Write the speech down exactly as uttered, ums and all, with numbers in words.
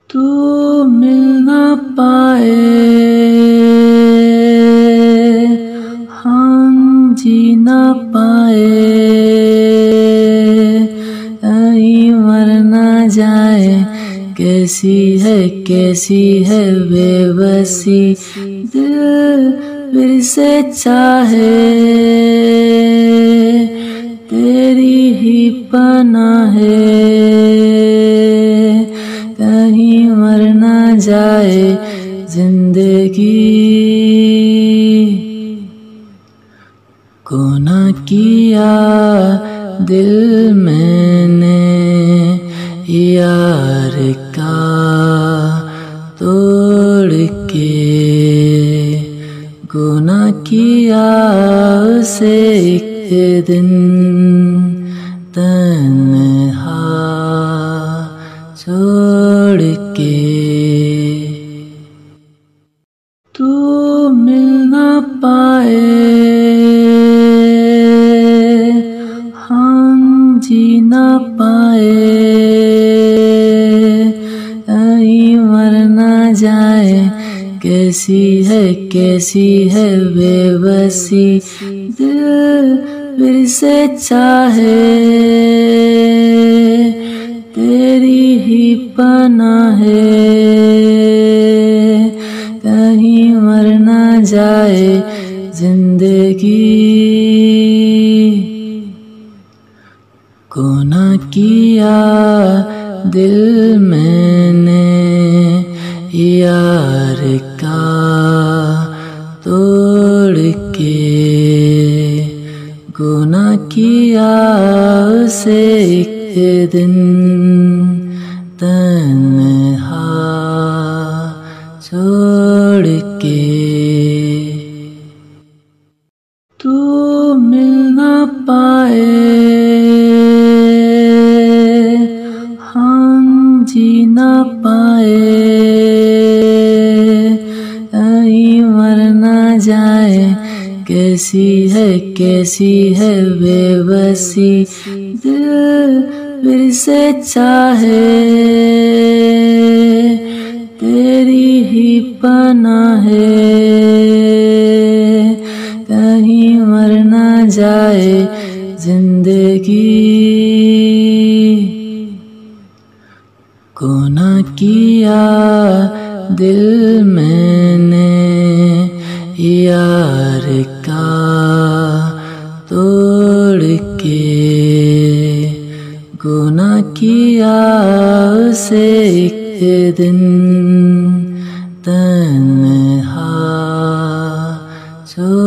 तू मिल ना पाए, हम जी ना पाए, कहीं मर ना जाए। कैसी है कैसी है बेबसी, दिल फिर से चाहे, तेरी ही पनाह है, कहीं मर ना जाए जिंदगी। को ना किया दिल मैंने यार का तोड़ के, गुनाह किया उसे एक दिन तन्हा छोड़ के। तू मिल ना पाए, हम जी ना पाए, कहीं मर ना जाए। कैसी है कैसी है बेबसी, दिल फिर से चाहे, तेरी ही पनाह है, कहीं मर ना जाए जिंदगी। को ना किया दिल मैंने यार का तोड़ के, गुनाह किया उसे एक दिन तन्हा छोड़ के। तू मिल ना पाए, हम जी ना पाए, कहीं मर ना जाए। कैसी है कैसी है बेबसी, दिल फिर से चाहे, तेरी ही पनाह है, कहीं मर ना जाए जिंदगी। को ना किया दिल मैंने यार का तोड़ के, गुनाह किया उसे एक दिन तन्हा छोड़